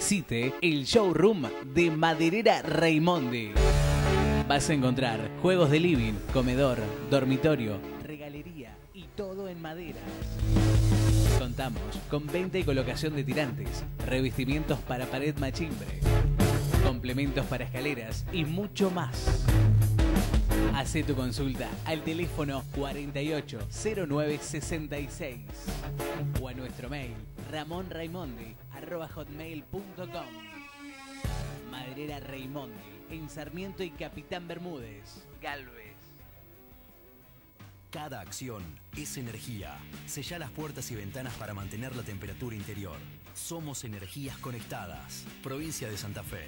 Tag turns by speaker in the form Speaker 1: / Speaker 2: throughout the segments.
Speaker 1: visite el showroom de Maderera Raimondi. Vas a encontrar juegos de living, comedor, dormitorio, regalería y todo en madera. Contamos con venta y colocación de tirantes, revestimientos para pared machimbre, complementos para escaleras y mucho más. Hacé tu consulta al teléfono 480966 o a nuestro mail ramonraimondi@hotmail.com. Maderera Raimondi en Sarmiento y Capitán Bermúdez, Galvez.
Speaker 2: Cada acción es energía. Sella las puertas y ventanas para mantener la temperatura interior. Somos Energías Conectadas, provincia de Santa Fe.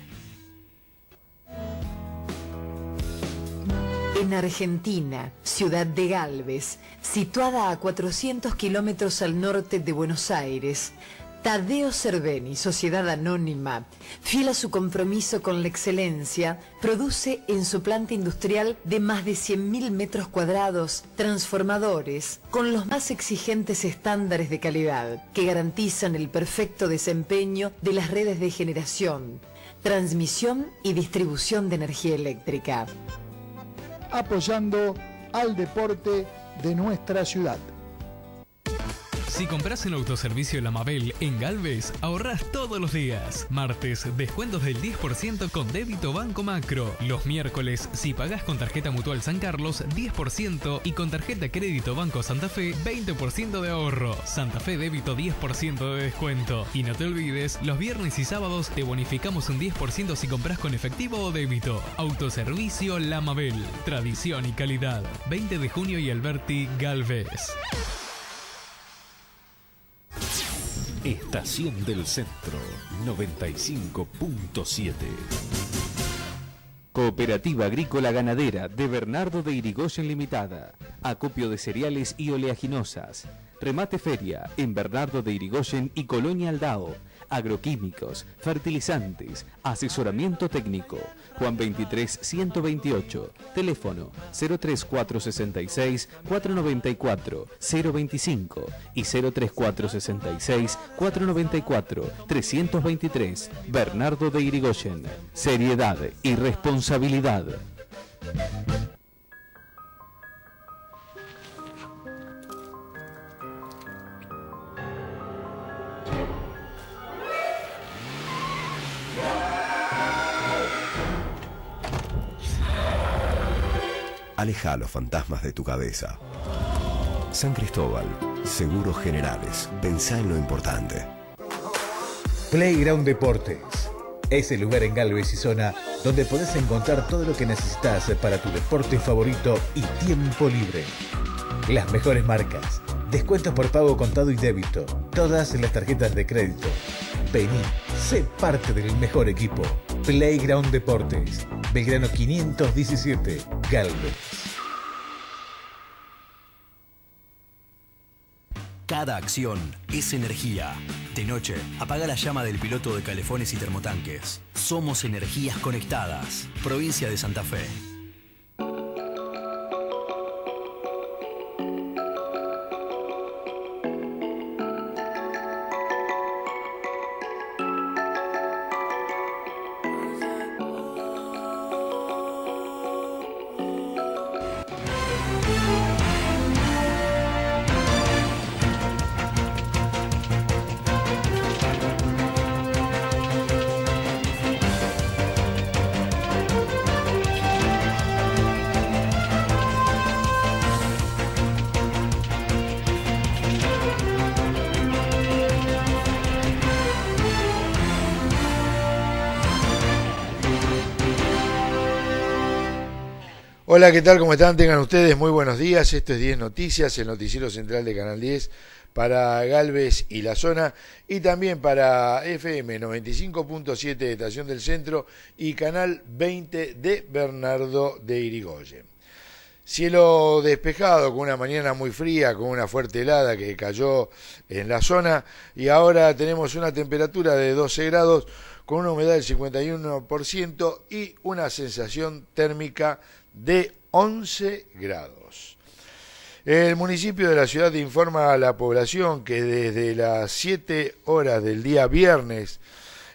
Speaker 3: En Argentina, ciudad de Galvez, situada a 400 kilómetros al norte de Buenos Aires, Tadeo Cerveni, Sociedad Anónima, fiel a su compromiso con la excelencia, produce en su planta industrial de más de 100.000 metros cuadrados transformadores con los más exigentes estándares de calidad que garantizan el perfecto desempeño de las redes de generación, transmisión y distribución de energía eléctrica.
Speaker 4: Apoyando al deporte de nuestra ciudad.
Speaker 5: Si compras en Autoservicio La Mabel en Galvez, ahorrás todos los días. Martes, descuentos del 10% con débito Banco Macro. Los miércoles, si pagás con tarjeta Mutual San Carlos, 10% y con tarjeta Crédito Banco Santa Fe, 20% de ahorro. Santa Fe Débito, 10% de descuento. Y no te olvides, los viernes y sábados te bonificamos un 10% si compras con efectivo o débito. Autoservicio La Mabel. Tradición y calidad. 20 de junio y Alberti, Galvez.
Speaker 6: Estación del Centro 95.7. Cooperativa Agrícola Ganadera de Bernardo de Irigoyen Limitada. Acopio de cereales y oleaginosas. Remate feria en Bernardo de Irigoyen y Colonia Aldao. Agroquímicos, fertilizantes, asesoramiento técnico. Juan 23 128. Teléfono 03466 494 025 y 03466 494 323. Bernardo de Irigoyen. Seriedad y responsabilidad.
Speaker 7: Aleja a los fantasmas de tu cabeza. San Cristóbal, Seguros Generales. Pensá en lo importante.
Speaker 8: Playground Deportes. Es el lugar en Galvez y zona donde podés encontrar todo lo que necesitas para tu deporte favorito y tiempo libre. Las mejores marcas, descuentos por pago contado y débito, todas las tarjetas de crédito. Vení, sé parte del mejor equipo. Playground Deportes, Belgrano 517, Galvez.
Speaker 2: Cada acción es energía. De noche, apaga la llama del piloto de calefones y termotanques. Somos Energías Conectadas, provincia de Santa Fe.
Speaker 9: Hola, ¿qué tal? ¿Cómo están? Tengan ustedes muy buenos días. Esto es 10 Noticias, el noticiero central de Canal 10 para Galvez y la zona y también para FM 95.7 de Estación del Centro y Canal 20 de Bernardo de Irigoyen. Cielo despejado con una mañana muy fría, con una fuerte helada que cayó en la zona y ahora tenemos una temperatura de 12 grados con una humedad del 51% y una sensación térmica de 11 grados. El municipio de la ciudad informa a la población que desde las 7 horas del día viernes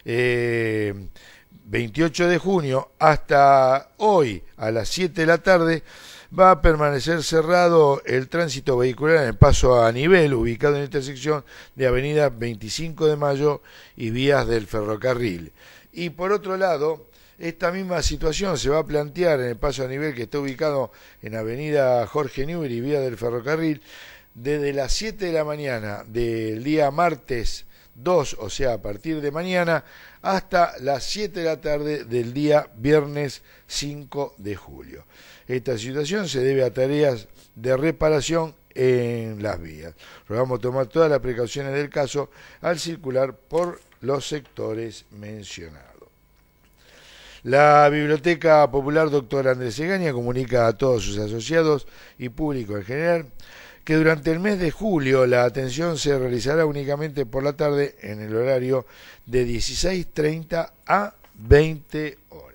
Speaker 9: 28 de junio hasta hoy a las 7 de la tarde va a permanecer cerrado el tránsito vehicular en el paso a nivel ubicado en la intersección de avenida 25 de Mayo y vías del ferrocarril. Y por otro lado, esta misma situación se va a plantear en el paso a nivel que está ubicado en avenida Jorge Newbery y vías del ferrocarril desde las 7 de la mañana del día martes 2, o sea, a partir de mañana, hasta las 7 de la tarde del día viernes 5 de julio. Esta situación se debe a tareas de reparación en las vías. Rogamos tomar todas las precauciones del caso al circular por los sectores mencionados. La Biblioteca Popular Dr. Andrés Egaña comunica a todos sus asociados y público en general que durante el mes de julio la atención se realizará únicamente por la tarde en el horario de 16:30 a 20 horas.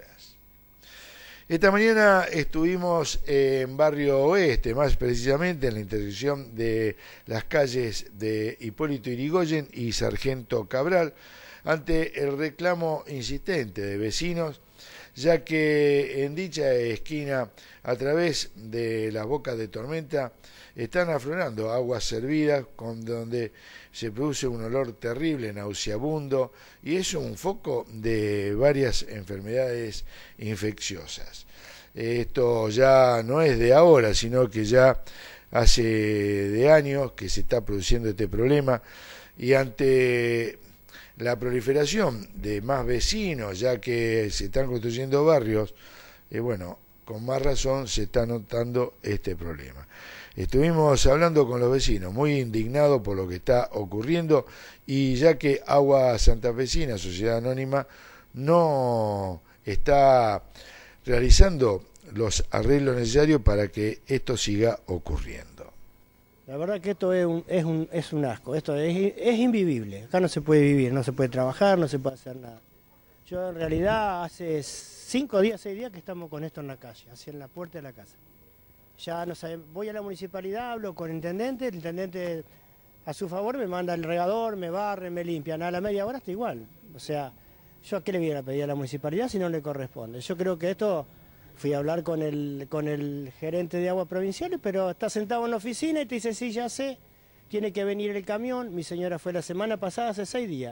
Speaker 9: Esta mañana estuvimos en Barrio Oeste, más precisamente en la intersección de las calles de Hipólito Yrigoyen y Sargento Cabral, ante el reclamo insistente de vecinos, ya que en dicha esquina, a través de las bocas de tormenta, están aflorando aguas servidas con donde se produce un olor terrible, nauseabundo, y es un foco de varias enfermedades infecciosas. Esto ya no es de ahora, sino que ya hace de años que se está produciendo este problema, y ante la proliferación de más vecinos, ya que se están construyendo barrios, bueno, con más razón se está notando este problema. Estuvimos hablando con los vecinos, muy indignados por lo que está ocurriendo, y ya que Agua Santafesina, Sociedad Anónima, no está realizando los arreglos necesarios para que esto siga ocurriendo.
Speaker 10: La verdad que esto es un asco, esto es invivible, acá no se puede vivir, no se puede trabajar, no se puede hacer nada. Yo en realidad hace 5 días, 6 días que estamos con esto en la calle, hacia la puerta de la casa. Ya no sé, voy a la municipalidad, hablo con el intendente a su favor me manda el regador, me barre, me limpian, a la media hora está igual. O sea, ¿yo a qué le voy a pedir a la municipalidad si no le corresponde? Yo creo que esto, fui a hablar con el gerente de Agua Provinciales, pero está sentado en la oficina y te dice, sí, ya sé, tiene que venir el camión. Mi señora fue la semana pasada, hace 6 días,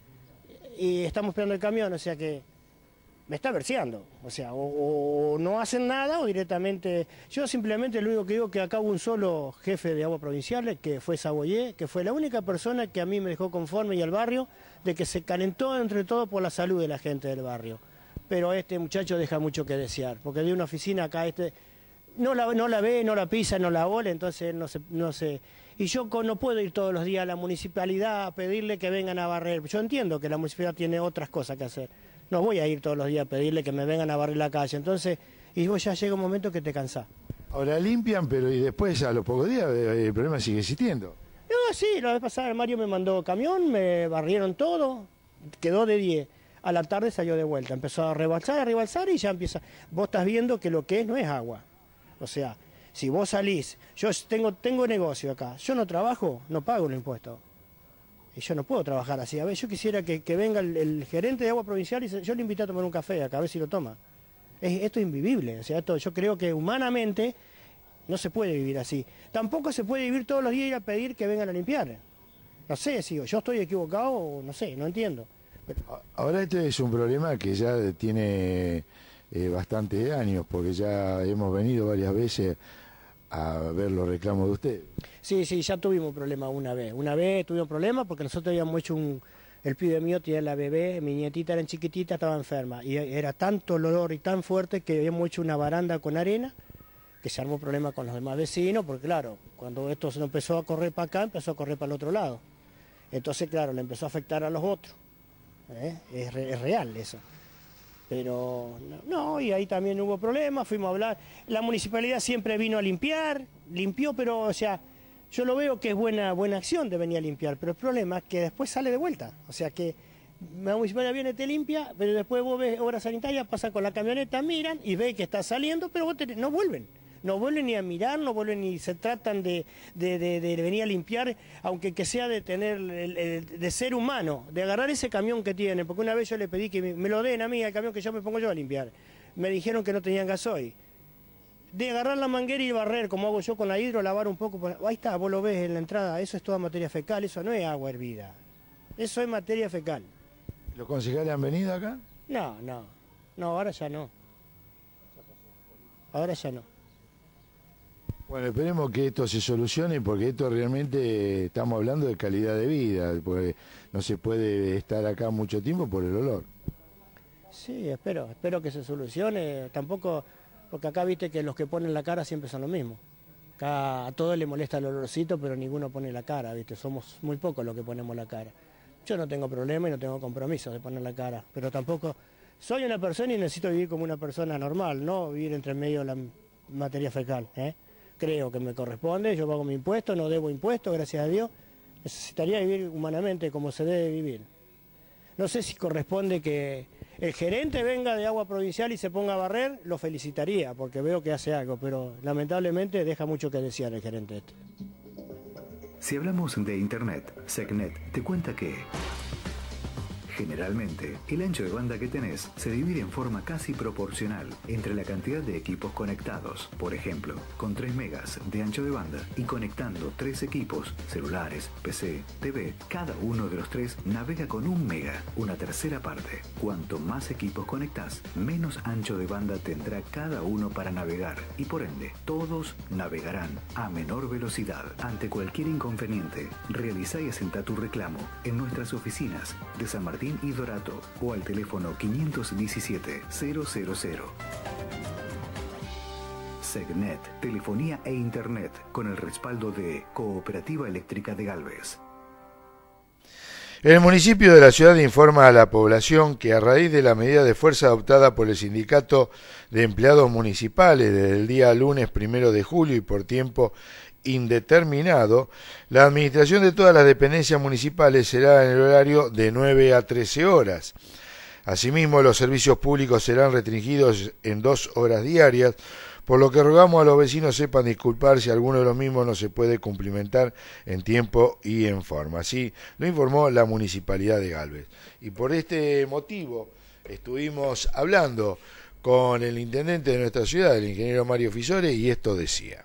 Speaker 10: y estamos esperando el camión, o sea que me está verseando, o sea, o no hacen nada o directamente. Yo simplemente lo único que digo es que acá hubo un solo jefe de Agua Provinciales, que fue Saboyé, que fue la única persona que a mí me dejó conforme y al barrio, de que se calentó entre todo por la salud de la gente del barrio. Pero este muchacho deja mucho que desear, porque de una oficina acá no la ve, no la pisa, no la ola, entonces no sé. Y yo no puedo ir todos los días a la municipalidad a pedirle que vengan a barrer. Yo entiendo que la municipalidad tiene otras cosas que hacer. No voy a ir todos los días a pedirle que me vengan a barrer la calle. Entonces, y vos ya llega un momento que te cansás.
Speaker 9: Ahora limpian, pero y después a los pocos días el problema sigue existiendo.
Speaker 10: No, sí, la vez pasada Mario me mandó camión, me barrieron todo, quedó de 10. A la tarde salió de vuelta, empezó a rebalsar y ya empieza. Vos estás viendo que lo que es no es agua. O sea, si vos salís, yo tengo negocio acá, yo no trabajo, no pago el impuesto. Y yo no puedo trabajar así. A ver, yo quisiera que venga el gerente de Agua Provincial y yo le invito a tomar un café acá, a ver si lo toma. Esto es invivible. O sea, yo creo que humanamente no se puede vivir así. Tampoco se puede vivir todos los días y ir a pedir que vengan a limpiar. No sé si yo estoy equivocado o no sé, no entiendo. Pero...
Speaker 9: Ahora este es un problema que ya tiene bastantes años, porque ya hemos venido varias veces a ver los reclamos de ustedes.
Speaker 10: Sí, ya tuvimos problema una vez. Una vez tuvimos problema porque nosotros habíamos hecho el pibe mío tenía la bebé, mi nietita era chiquitita, estaba enferma. Y era tanto el olor y tan fuerte que habíamos hecho una baranda con arena, que se armó problema con los demás vecinos, porque claro, cuando esto se empezó a correr para acá, empezó a correr para el otro lado. Entonces, claro, le empezó a afectar a los otros. Es real eso. Pero no, y ahí también hubo problemas, fuimos a hablar. La municipalidad siempre vino a limpiar, limpió, pero, o sea, yo lo veo que es buena acción de venir a limpiar, pero el problema es que después sale de vuelta. O sea que la municipalidad viene, te limpia, pero después vos ves obra sanitaria, pasa con la camioneta, miran y ves que está saliendo, pero vos no vuelven. No vuelven ni a mirar, no vuelven ni se tratan de venir a limpiar, aunque que sea de tener, de ser humano, de agarrar ese camión que tienen, porque una vez yo le pedí que me lo den a mí, al camión que yo me pongo yo a limpiar. Me dijeron que no tenían gasoil. De agarrar la manguera y barrer, como hago yo con la hidro, lavar un poco, ahí está, vos lo ves en la entrada, eso es toda materia fecal, eso no es agua hervida, eso es materia fecal.
Speaker 9: ¿Los concejales han venido acá?
Speaker 10: No, ahora ya no. Ahora ya no.
Speaker 9: Bueno, esperemos que esto se solucione porque esto realmente estamos hablando de calidad de vida, porque no se puede estar acá mucho tiempo por el olor.
Speaker 10: Sí, espero que se solucione, tampoco, porque acá viste que los que ponen la cara siempre son los mismos. Acá a todos les molesta el olorcito, pero ninguno pone la cara, viste, somos muy pocos los que ponemos la cara. Yo no tengo problema y no tengo compromiso de poner la cara, pero tampoco soy una persona y necesito vivir como una persona normal, no vivir entre medio de la materia fecal, ¿eh? Creo que me corresponde, yo pago mi impuesto, no debo impuestos, gracias a Dios. Necesitaría vivir humanamente como se debe vivir. No sé si corresponde que el gerente venga de Agua Provincial y se ponga a barrer, lo felicitaría, porque veo que hace algo, pero lamentablemente deja mucho que desear el gerente este.
Speaker 8: Si hablamos de Internet, Segnet te cuenta que generalmente, el ancho de banda que tenés se divide en forma casi proporcional entre la cantidad de equipos conectados. Por ejemplo, con 3 megas de ancho de banda y conectando 3 equipos, celulares, PC, TV, cada uno de los 3 navega con 1 mega, una tercera parte. Cuanto más equipos conectás, menos ancho de banda tendrá cada uno para navegar y por ende, todos navegarán a menor velocidad. Ante cualquier inconveniente, realizá y asentá tu reclamo en nuestras oficinas de San Martín y Dorato o al teléfono 517-000. Segnet, telefonía e internet con el respaldo de Cooperativa Eléctrica de Galvez.
Speaker 9: El municipio de la ciudad informa a la población que a raíz de la medida de fuerza adoptada por el Sindicato de Empleados Municipales desde el día lunes 1 de julio y por tiempo indeterminado, la administración de todas las dependencias municipales será en el horario de 9 a 13 horas. Asimismo, los servicios públicos serán restringidos en 2 horas diarias, por lo que rogamos a los vecinos sepan disculpar si alguno de los mismos no se puede cumplimentar en tiempo y en forma. Así lo informó la Municipalidad de Galvez. Y por este motivo estuvimos hablando con el intendente de nuestra ciudad, el ingeniero Mario Fisore, y esto decía.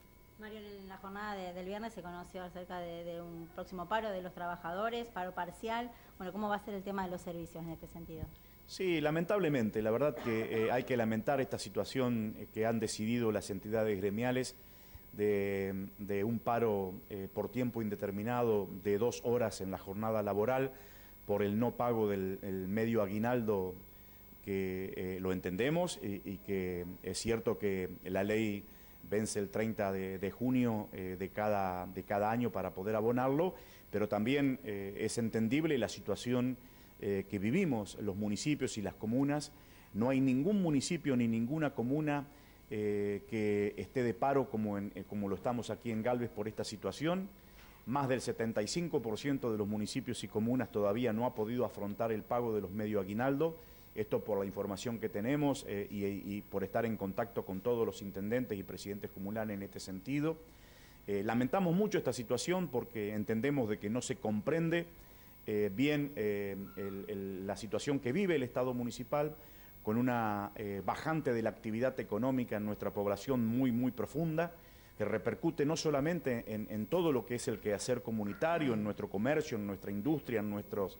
Speaker 11: Del viernes se conoció acerca de un próximo paro de los trabajadores, paro parcial. Bueno, ¿cómo va a ser el tema de los servicios en este sentido?
Speaker 12: Sí, lamentablemente, la verdad que hay que lamentar esta situación que han decidido las entidades gremiales de un paro por tiempo indeterminado de 2 horas en la jornada laboral por el no pago del medio aguinaldo, que lo entendemos y que es cierto que la ley vence el 30 de junio de cada año para poder abonarlo, pero también es entendible la situación que vivimos los municipios y las comunas. No hay ningún municipio ni ninguna comuna que esté de paro como lo estamos aquí en Galvez por esta situación. Más del 75% de los municipios y comunas todavía no ha podido afrontar el pago de los medio aguinaldo. Esto por la información que tenemos y por estar en contacto con todos los intendentes y presidentes comunales en este sentido. Lamentamos mucho esta situación porque entendemos de que no se comprende bien la situación que vive el Estado municipal, con una bajante de la actividad económica en nuestra población muy profunda, que repercute no solamente en todo lo que es el quehacer comunitario, en nuestro comercio, en nuestra industria, en nuestros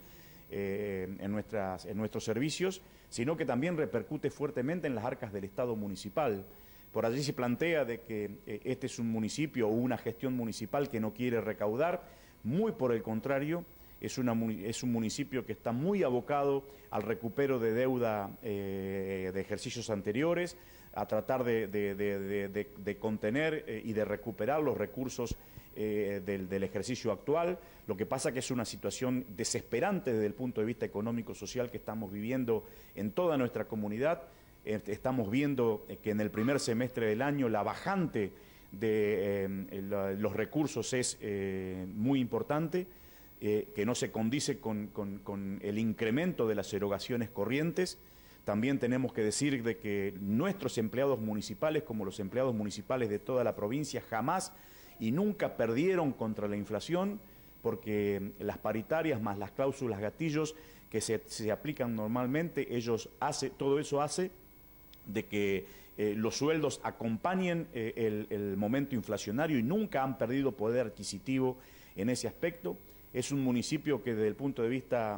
Speaker 12: servicios, sino que también repercute fuertemente en las arcas del Estado municipal. Por allí se plantea de que este es un municipio o una gestión municipal que no quiere recaudar, muy por el contrario, es un municipio que está muy abocado al recupero de deuda de ejercicios anteriores, a tratar de contener y de recuperar los recursos del ejercicio actual. Lo que pasa que es una situación desesperante desde el punto de vista económico-social que estamos viviendo en toda nuestra comunidad. Estamos viendo que en el primer semestre del año la bajante de los recursos es muy importante, que no se condice con el incremento de las erogaciones corrientes. también tenemos que decir de que nuestros empleados municipales, como los empleados municipales de toda la provincia, jamás y nunca perdieron contra la inflación, porque las paritarias más las cláusulas gatillos que se aplican normalmente, todo eso hace de que los sueldos acompañen el momento inflacionario y nunca han perdido poder adquisitivo en ese aspecto. Es un municipio que desde el punto de vista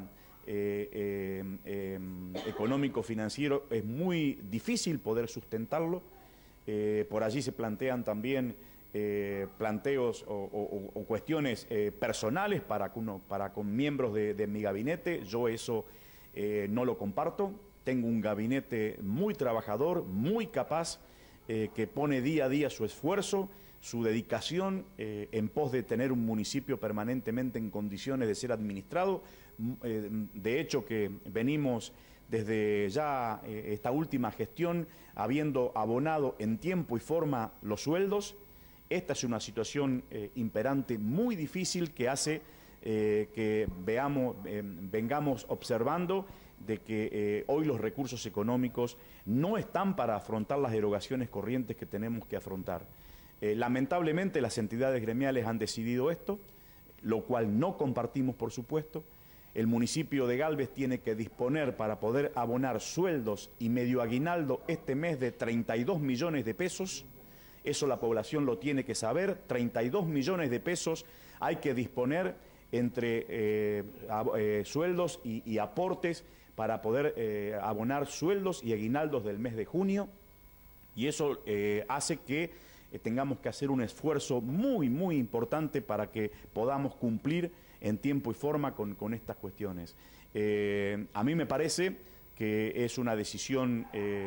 Speaker 12: económico-financiero es muy difícil poder sustentarlo. Por allí se plantean también planteos o cuestiones personales para con miembros de mi gabinete. Yo eso no lo comparto. Tengo un gabinete muy trabajador, muy capaz, que pone día a día su esfuerzo, su dedicación en pos de tener un municipio permanentemente en condiciones de ser administrado. De hecho, que venimos desde ya esta última gestión habiendo abonado en tiempo y forma los sueldos. Esta es una situación imperante muy difícil que hace que vengamos observando de que hoy los recursos económicos no están para afrontar las erogaciones corrientes que tenemos que afrontar. Lamentablemente las entidades gremiales han decidido esto, lo cual no compartimos, por supuesto. El municipio de Galvez tiene que disponer para poder abonar sueldos y medio aguinaldo este mes de 32 millones de pesos. Eso la población lo tiene que saber. 32 millones de pesos hay que disponer entre sueldos y aportes para poder abonar sueldos y aguinaldos del mes de junio. Y eso hace que tengamos que hacer un esfuerzo muy, muy importante para que podamos cumplir en tiempo y forma con estas cuestiones. A mí me parece que es una decisión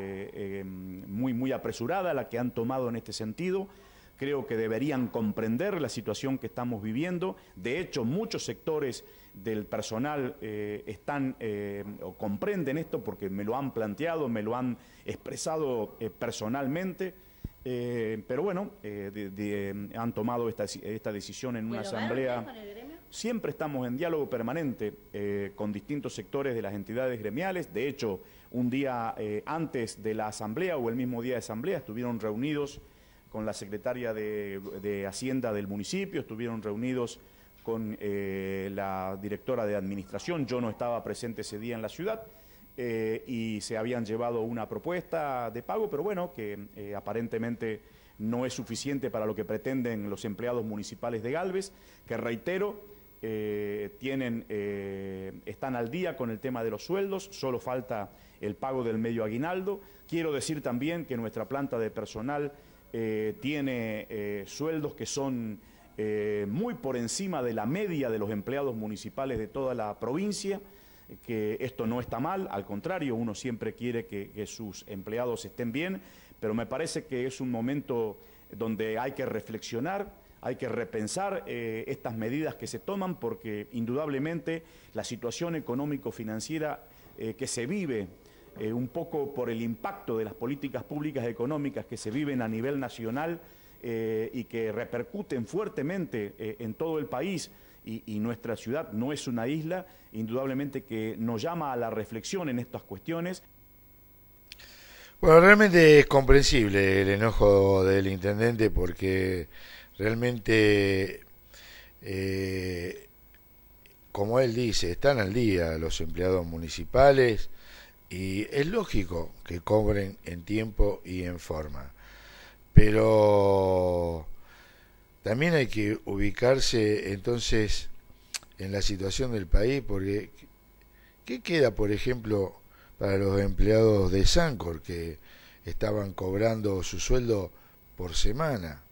Speaker 12: muy, muy apresurada la que han tomado en este sentido. Creo que deberían comprender la situación que estamos viviendo. De hecho, muchos sectores del personal o comprenden esto porque me lo han planteado, me lo han expresado personalmente. Pero bueno, han tomado esta decisión en una asamblea.
Speaker 11: ¿Con el gremio?
Speaker 12: Siempre estamos en diálogo permanente con distintos sectores de las entidades gremiales. De hecho, un día antes de la asamblea o el mismo día de asamblea estuvieron reunidos con la secretaria de Hacienda del municipio, estuvieron reunidos con la directora de administración. Yo no estaba presente ese día en la ciudad. Y se habían llevado una propuesta de pago, pero bueno, que aparentemente no es suficiente para lo que pretenden los empleados municipales de Galvez, que reitero, están al día con el tema de los sueldos, solo falta el pago del medio aguinaldo. Quiero decir también que nuestra planta de personal tiene sueldos que son muy por encima de la media de los empleados municipales de toda la provincia, que esto no está mal, al contrario, uno siempre quiere que sus empleados estén bien, pero me parece que es un momento donde hay que reflexionar, hay que repensar estas medidas que se toman, porque indudablemente la situación económico-financiera que se vive un poco por el impacto de las políticas públicas económicas que se viven a nivel nacional y que repercuten fuertemente en todo el país, y nuestra ciudad no es una isla, indudablemente que nos llama a la reflexión en estas cuestiones.
Speaker 9: Bueno, realmente es comprensible el enojo del intendente, porque realmente, como él dice, están al día los empleados municipales y es lógico que cobren en tiempo y en forma, pero también hay que ubicarse entonces en la situación del país, porque ¿qué queda, por ejemplo, para los empleados de Sancor que estaban cobrando su sueldo por semana?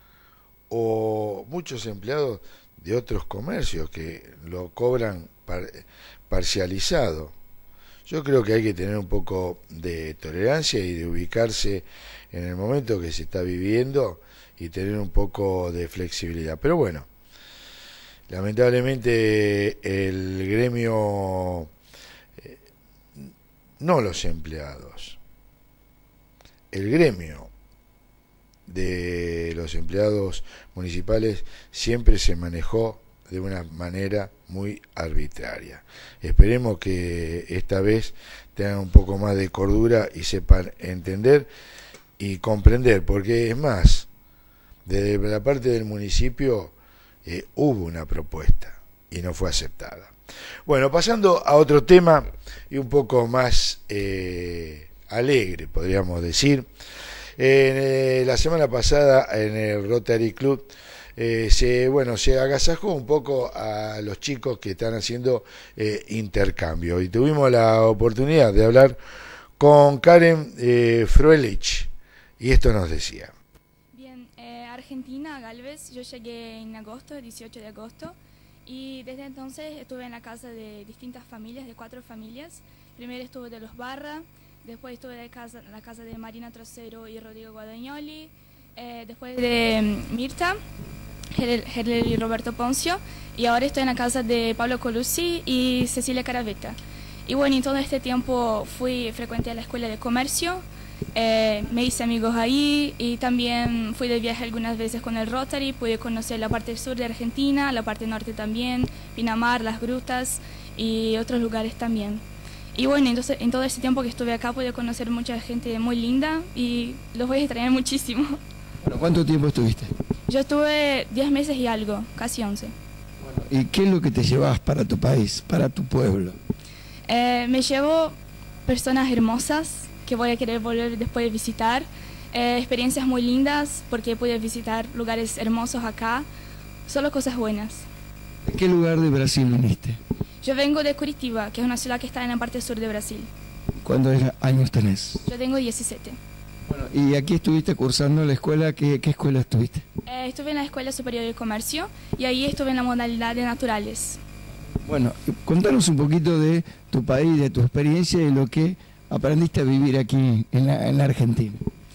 Speaker 9: O muchos empleados de otros comercios que lo cobran parcializado. Yo creo que hay que tener un poco de tolerancia y de ubicarse en el momento que se está viviendo y tener un poco de flexibilidad. Pero bueno, lamentablemente el gremio, no los empleados, el gremio de los empleados municipales siempre se manejó de una manera muy arbitraria. Esperemos que esta vez tengan un poco más de cordura y sepan entender y comprender, porque es más, desde la parte del municipio hubo una propuesta y no fue aceptada. Bueno, pasando a otro tema y un poco más alegre, podríamos decir. La semana pasada en el Rotary Club se agasajó un poco a los chicos que están haciendo intercambio, y tuvimos la oportunidad de hablar con Karen Fruelich, y esto nos decía.
Speaker 13: Bien, Argentina, Galvez, yo llegué en agosto, el 18 de agosto, y desde entonces estuve en la casa de distintas familias, de 4 familias. Primero estuve de los Barra, después estuve en la casa de Marina Trocero y Rodrigo Guadagnoli, después de Mirta, Gerler y Roberto Poncio, y ahora estoy en la casa de Pablo Colucci y Cecilia Caravetta. Y bueno, en todo este tiempo frecuenté a la escuela de comercio, me hice amigos ahí, y también fui de viaje algunas veces con el Rotary, pude conocer la parte sur de Argentina, la parte norte también, Pinamar, las grutas y otros lugares también. Y bueno, entonces en todo ese tiempo que estuve acá pude conocer mucha gente muy linda y los voy a extrañar muchísimo.
Speaker 14: Bueno, ¿cuánto tiempo estuviste?
Speaker 13: Yo estuve 10 meses y algo, casi 11.
Speaker 14: ¿Y qué es lo que te llevas para tu país, para tu pueblo?
Speaker 13: Me llevo personas hermosas que voy a querer volver después de visitar, experiencias muy lindas porque pude visitar lugares hermosos acá, solo cosas buenas.
Speaker 14: ¿De qué lugar de Brasil viniste?
Speaker 13: Yo vengo de Curitiba, que es una ciudad que está en la parte sur de Brasil.
Speaker 14: ¿Cuántos años tenés?
Speaker 13: Yo tengo 17.
Speaker 14: Bueno, y aquí estuviste cursando la escuela, ¿qué escuela estuviste?
Speaker 13: Estuve en la Escuela Superior de Comercio y ahí estuve en la modalidad de naturales.
Speaker 14: Bueno, contanos un poquito de tu país, de tu experiencia y lo que aprendiste a vivir aquí en la Argentina.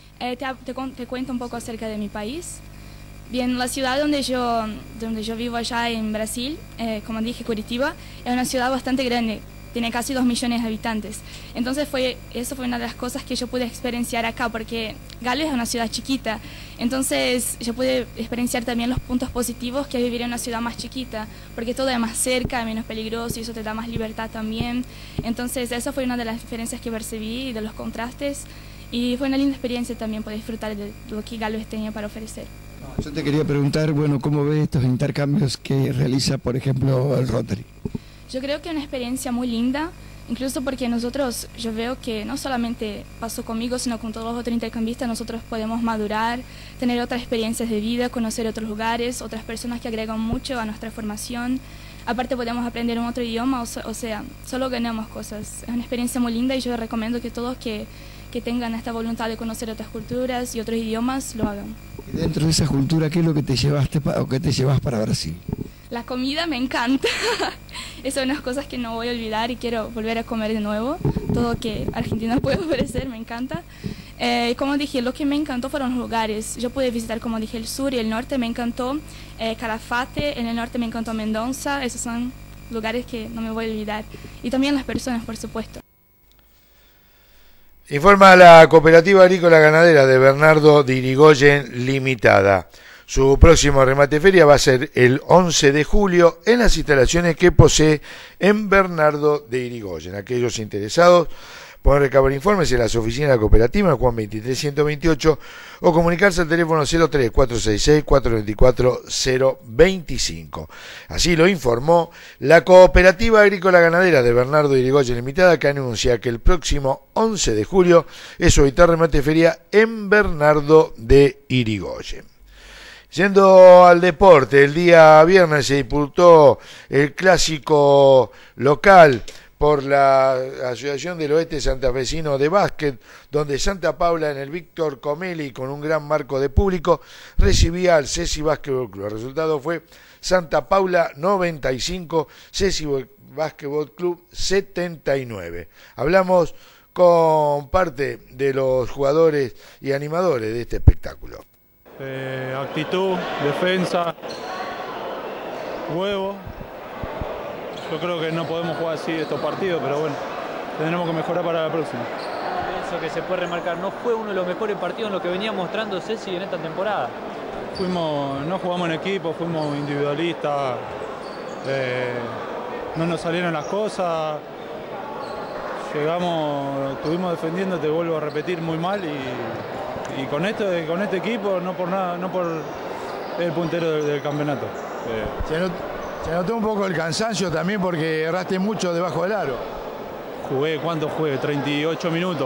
Speaker 13: Te cuento un poco acerca de mi país. Bien, la ciudad donde yo vivo allá en Brasil, como dije, Curitiba, es una ciudad bastante grande, tiene casi 2 millones de habitantes. Entonces eso fue una de las cosas que yo pude experienciar acá, porque Galvez es una ciudad chiquita. Entonces yo pude experienciar también los puntos positivos que es vivir en una ciudad más chiquita, porque todo es más cerca, menos peligroso y eso te da más libertad también. Entonces eso fue una de las diferencias que percibí y de los contrastes. Y fue una linda experiencia también poder disfrutar de lo que Galvez tenía para ofrecer.
Speaker 14: Yo te quería preguntar, bueno, ¿cómo ves estos intercambios que realiza, por ejemplo, el Rotary?
Speaker 13: Yo creo que es una experiencia muy linda, incluso porque yo veo que no solamente pasó conmigo, sino con todos los otros intercambistas, nosotros podemos madurar, tener otras experiencias de vida, conocer otros lugares, otras personas que agregan mucho a nuestra formación. Aparte podemos aprender un otro idioma, o sea, solo ganamos cosas. Es una experiencia muy linda y yo recomiendo que todos que tengan esta voluntad de conocer otras culturas y otros idiomas lo hagan.
Speaker 14: Y dentro de esa cultura, ¿qué es lo que te llevaste o qué te llevas para Brasil?
Speaker 13: La comida me encanta. Es una de las cosas que no voy a olvidar y quiero volver a comer de nuevo. Todo que Argentina puede ofrecer me encanta. Como dije, lo que me encantó fueron los lugares. Yo pude visitar, como dije, el sur y el norte me encantó. Calafate, en el norte me encantó Mendoza. Esos son lugares que no me voy a olvidar. Y también las personas, por supuesto.
Speaker 9: Informa la Cooperativa Agrícola Ganadera de Bernardo de Irigoyen Limitada. Su próximo remate feria va a ser el 11 de julio en las instalaciones que posee en Bernardo de Irigoyen. Aquellos interesados pueden recabar informes en las oficinas de la cooperativa en Juan 23 128 o comunicarse al teléfono 03 466 424 025. Así lo informó la Cooperativa Agrícola Ganadera de Bernardo de Irigoyen Limitada, que anuncia que el próximo 11 de julio es su habitual remate feria en Bernardo de Irigoyen. Yendo al deporte, el día viernes se disputó el clásico local por la Asociación del Oeste Santafesino de Básquet, donde Santa Paula en el Víctor Comelli, con un gran marco de público, recibía al Ceci Básquetbol Club. El resultado fue Santa Paula 95, Ceci Básquetbol Club 79. Hablamos con parte de los jugadores y animadores de este espectáculo.
Speaker 15: Actitud, defensa, huevo. Yo creo que no podemos jugar así estos partidos, pero bueno, tendremos que mejorar para la próxima.
Speaker 16: Eso que se puede remarcar, no fue uno de los mejores partidos en lo que venía mostrando Ceci en esta temporada.
Speaker 15: No jugamos en equipo, fuimos individualistas, no nos salieron las cosas, llegamos, estuvimos defendiendo, te vuelvo a repetir, muy mal y con este equipo, no por nada, no por el puntero del campeonato.
Speaker 9: Se notó un poco el cansancio también porque erraste mucho debajo del aro.
Speaker 15: ¿Cuánto jugué? 38 minutos.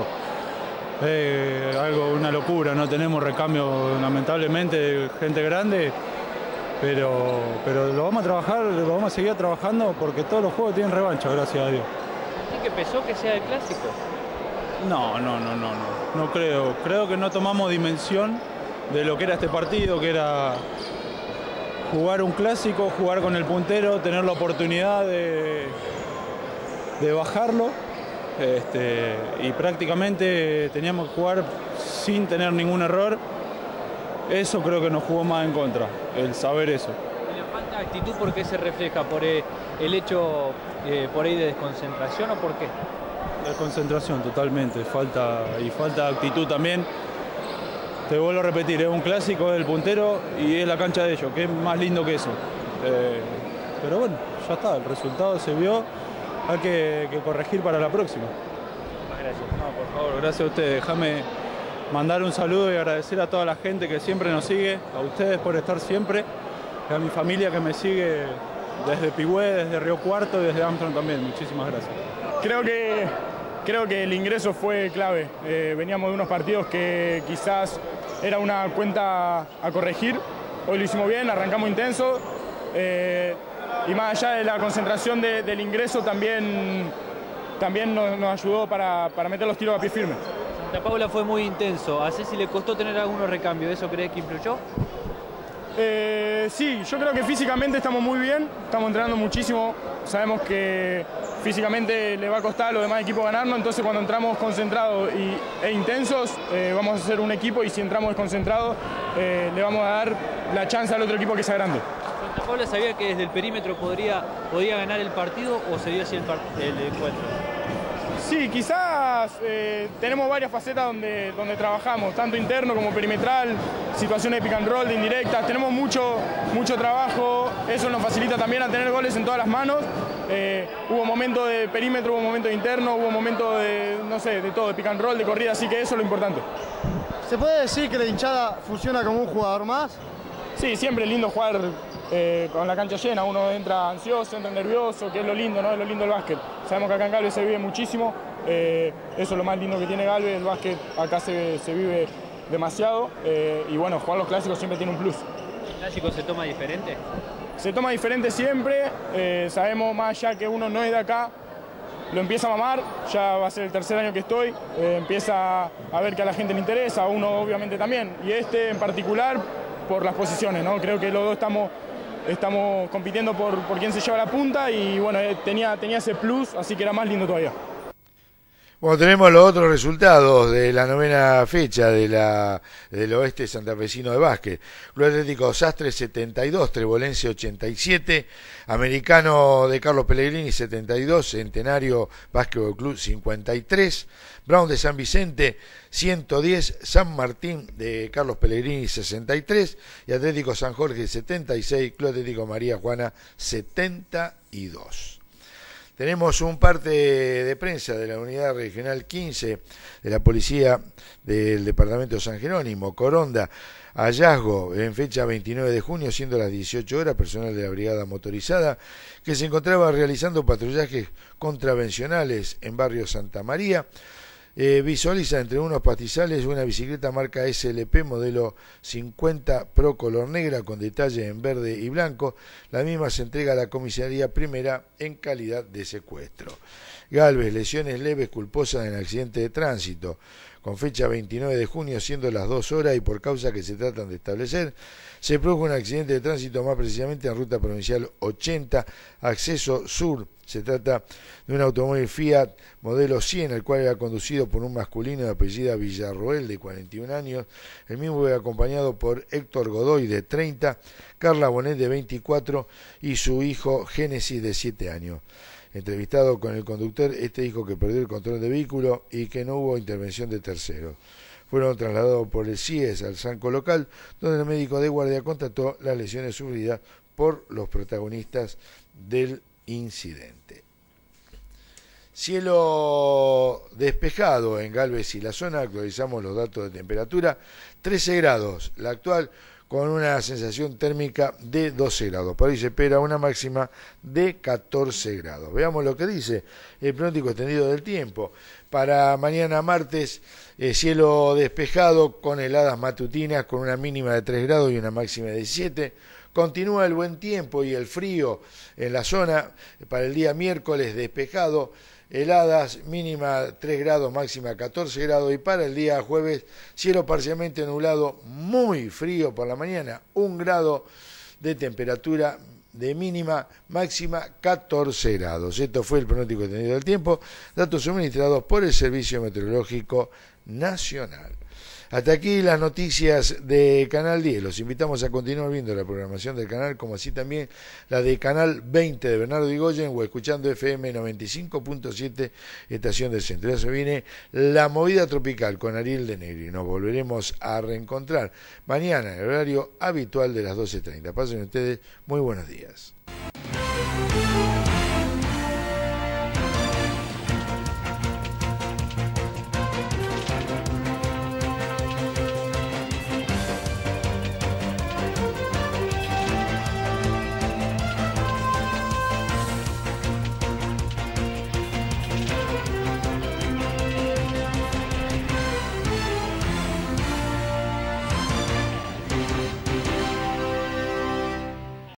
Speaker 15: Una locura, no tenemos recambio lamentablemente, gente grande, pero lo vamos a trabajar, lo vamos a seguir trabajando porque todos los juegos tienen revancha, gracias a Dios.
Speaker 16: ¿Y que pesó que sea el clásico?
Speaker 15: No creo. Creo que no tomamos dimensión de lo que era este partido, que era jugar un clásico, jugar con el puntero, tener la oportunidad de bajarlo. Y prácticamente teníamos que jugar sin tener ningún error. Eso creo que nos jugó más en contra, el saber eso.
Speaker 16: ¿Y la falta de actitud por qué se refleja? ¿Por el hecho por ahí de desconcentración o por qué?
Speaker 15: Desconcentración totalmente, falta de actitud también. Te vuelvo a repetir, es un clásico del puntero y es la cancha de ellos, que es más lindo que eso. Pero bueno, ya está, el resultado se vio. Hay que corregir para la próxima.
Speaker 16: Muchas gracias.
Speaker 15: No, por favor, gracias a ustedes. Déjame mandar un saludo y agradecer a toda la gente que siempre nos sigue, a ustedes por estar siempre, y a mi familia que me sigue desde Pigüé, desde Río Cuarto y desde Armstrong también. Muchísimas gracias.
Speaker 17: Creo que el ingreso fue clave. Veníamos de unos partidos que quizás era una cuenta a corregir. Hoy lo hicimos bien, arrancamos intenso. Y más allá de la concentración del ingreso, también nos ayudó para meter los tiros a pie firme.
Speaker 16: Santa Paula fue muy intenso. ¿A Ceci le costó tener algunos recambios? ¿Eso crees que influyó?
Speaker 17: Sí, yo creo que físicamente estamos muy bien, estamos entrenando muchísimo. Sabemos que físicamente le va a costar a los demás equipos ganarnos, entonces cuando entramos concentrados e intensos vamos a ser un equipo, y si entramos desconcentrados le vamos a dar la chance al otro equipo que sea grande.
Speaker 16: ¿Santa Paula sabía que desde el perímetro podía ganar el partido o se dio así el encuentro?
Speaker 17: Sí, quizás tenemos varias facetas donde trabajamos, tanto interno como perimetral, situaciones de pick and roll, de indirectas, tenemos mucho trabajo, eso nos facilita también a tener goles en todas las manos. Hubo momentos de perímetro, hubo momentos de interno, hubo momentos de, no sé, de todo, de pick and roll, de corrida, así que eso es lo importante.
Speaker 4: ¿Se puede decir que la hinchada funciona como un jugador más?
Speaker 17: Sí, siempre es lindo jugar con la cancha llena, uno entra ansioso, entra nervioso, que es lo lindo, ¿no? Es lo lindo del básquet. Sabemos que acá en Galvez se vive muchísimo, eso es lo más lindo que tiene Galvez, el básquet acá se vive demasiado, y bueno, jugar los clásicos siempre tiene un plus.
Speaker 16: ¿El clásico se toma diferente?
Speaker 17: Se toma diferente siempre, sabemos más allá que uno no es de acá, lo empieza a mamar, ya va a ser el tercer año que estoy, empieza a ver que a la gente le interesa, a uno obviamente también, y este en particular por las posiciones, ¿no? Creo que los dos estamos compitiendo por quién se lleva la punta, y bueno, tenía ese plus, así que era más lindo todavía.
Speaker 9: Bueno, tenemos los otros resultados de la novena fecha del oeste santafesino de básquet. Club Atlético Sastre 72, Trebolense 87, Americano de Carlos Pellegrini 72, Centenario Básquetbol Club 53, Brown de San Vicente 110, San Martín de Carlos Pellegrini 63 y Atlético San Jorge 76, Club Atlético María Juana 72. Tenemos un parte de prensa de la Unidad Regional 15 de la Policía del Departamento de San Jerónimo, Coronda. Hallazgo en fecha 29 de junio, siendo las 18 horas, personal de la Brigada Motorizada que se encontraba realizando patrullajes contravencionales en barrio Santa María. Visualiza entre unos pastizales una bicicleta marca SLP modelo 50 Pro color negra con detalle en verde y blanco. La misma se entrega a la comisaría primera en calidad de secuestro. Galvez, lesiones leves culposas en accidente de tránsito. Con fecha 29 de junio, siendo las 2 horas y por causa que se tratan de establecer, se produjo un accidente de tránsito, más precisamente en ruta provincial 80, acceso sur. Se trata de un automóvil Fiat modelo 100, el cual era conducido por un masculino de apellido Villarroel, de 41 años. El mismo fue acompañado por Héctor Godoy, de 30, Carla Bonet, de 24, y su hijo Génesis, de 7 años. Entrevistado con el conductor, este dijo que perdió el control del vehículo y que no hubo intervención de terceros. Fueron trasladados por el CIES al Sanco local, donde el médico de guardia constató las lesiones sufridas por los protagonistas del incidente. Cielo despejado en Galvez y la zona, actualizamos los datos de temperatura, 13 grados la actual, con una sensación térmica de 12 grados. Para hoy se espera una máxima de 14 grados. Veamos lo que dice el pronóstico extendido del tiempo. Para mañana martes, cielo despejado con heladas matutinas, con una mínima de 3 grados y una máxima de 17. Continúa el buen tiempo y el frío en la zona. Para el día miércoles despejado, heladas, mínima 3 grados, máxima 14 grados. Y para el día jueves, cielo parcialmente nublado, muy frío por la mañana, 1 grado de temperatura de mínima, máxima 14 grados. Esto fue el pronóstico extendido del tiempo, datos suministrados por el Servicio Meteorológico Nacional. Hasta aquí las noticias de Canal 10. Los invitamos a continuar viendo la programación del canal, como así también la de Canal 20 de Bernardo Irigoyen, o escuchando FM 95.7, Estación del Centro. Ya se viene La Movida Tropical con Ariel de Negri. Nos volveremos a reencontrar mañana en el horario habitual de las 12:30. Pasen ustedes muy buenos días.